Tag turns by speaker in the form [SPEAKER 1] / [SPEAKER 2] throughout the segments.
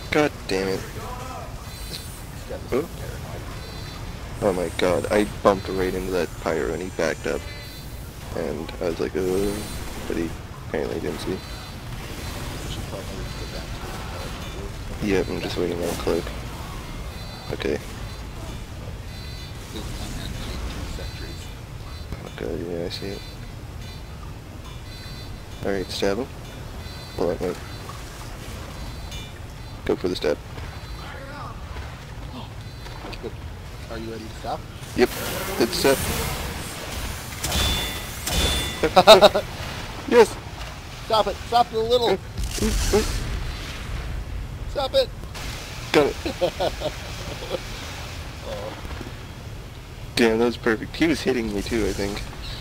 [SPEAKER 1] God damn it.
[SPEAKER 2] This guy was
[SPEAKER 1] Oh,
[SPEAKER 2] terrified.
[SPEAKER 1] oh my god, I bumped right into that pyro and he backed up. And I was like, but he apparently didn't see.
[SPEAKER 2] You should probably go back to the intelligence board.
[SPEAKER 1] Yep, I'm just waiting on Cloak. Okay.
[SPEAKER 2] This is on NG2 sentries.
[SPEAKER 1] Okay, yeah, I see it. Alright, stab him. Pull out my... Go for the stab.
[SPEAKER 2] Good. Are you ready to stop?
[SPEAKER 1] Yep, it's set. Yes!
[SPEAKER 2] Stop it! Stop it a little! Stop it!
[SPEAKER 1] Got it.
[SPEAKER 2] Oh.
[SPEAKER 1] Damn, that was perfect. He was hitting me too, I think.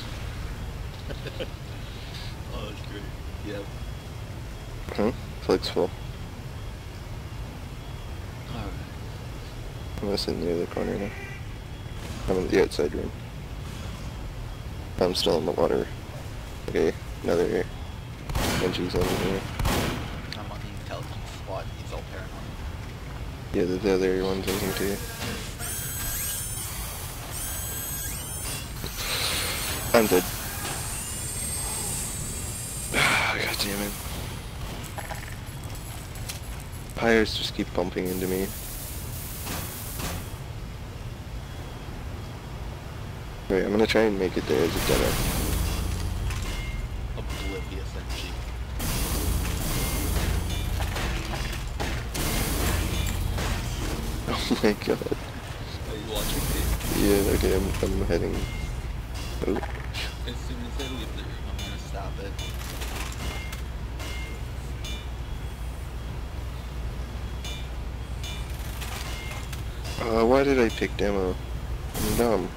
[SPEAKER 2] Oh, that's great. Yep.
[SPEAKER 1] Huh? Flex full.
[SPEAKER 2] Alright.
[SPEAKER 1] I'm sitting near the corner now. I'm in the outside room. I'm still in the water. Okay, another NG's over here.
[SPEAKER 2] I'm on the intelligence squad. He's all paranoid.
[SPEAKER 1] Yeah, the other one's in here too. I'm dead. God damn it. Pyres just keep bumping into me. Wait, I'm gonna try and make it there as a demo.
[SPEAKER 2] Oblivious NG.
[SPEAKER 1] Oh my god.
[SPEAKER 2] Are you watching me?
[SPEAKER 1] Yeah, okay, I'm heading. Oh.
[SPEAKER 2] As soon as I leave the room, I'm gonna stop it.
[SPEAKER 1] Why did I pick demo? I'm dumb.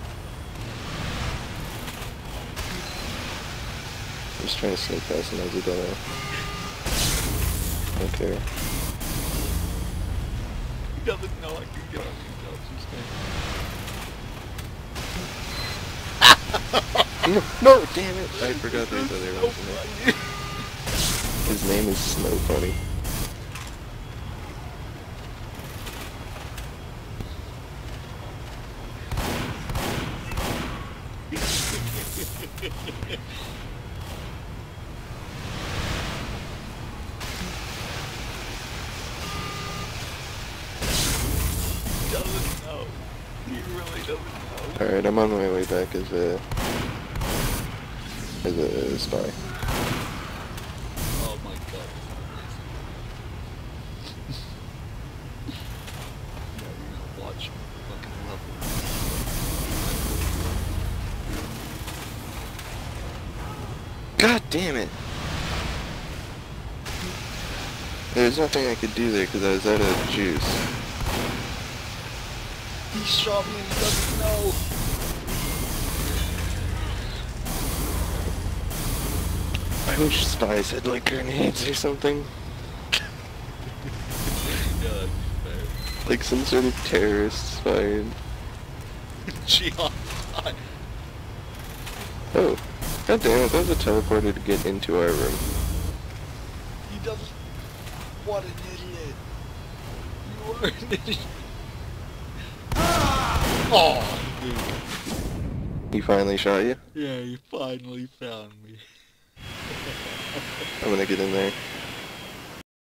[SPEAKER 1] I'm just trying to sneak past him as a demo. Okay.
[SPEAKER 2] He doesn't know I can get on the intelligence thing.
[SPEAKER 1] No, no, damn it! I forgot there's other ones in there. His name is Snow Funny.
[SPEAKER 2] Doesn't know. He really doesn't know.
[SPEAKER 1] Alright, I'm on my way back as a spy.
[SPEAKER 2] Oh my god, this is amazing. Yeah, you're gonna watch fucking level.
[SPEAKER 1] God damn it! There's nothing I could do there because I was out of juice.
[SPEAKER 2] He shot me and he doesn't know.
[SPEAKER 1] I wish spies had like grenades or something.
[SPEAKER 2] Yeah, that'd be fair.
[SPEAKER 1] Like some sort of terrorist spy.
[SPEAKER 2] Gian.
[SPEAKER 1] Oh, god damn it, that was a teleporter to get into our room.
[SPEAKER 2] He doesn't. What an idiot. You are an idiot. Oh, dude.
[SPEAKER 1] He finally shot you?
[SPEAKER 2] Yeah, you finally found me.
[SPEAKER 1] I'm gonna get in there.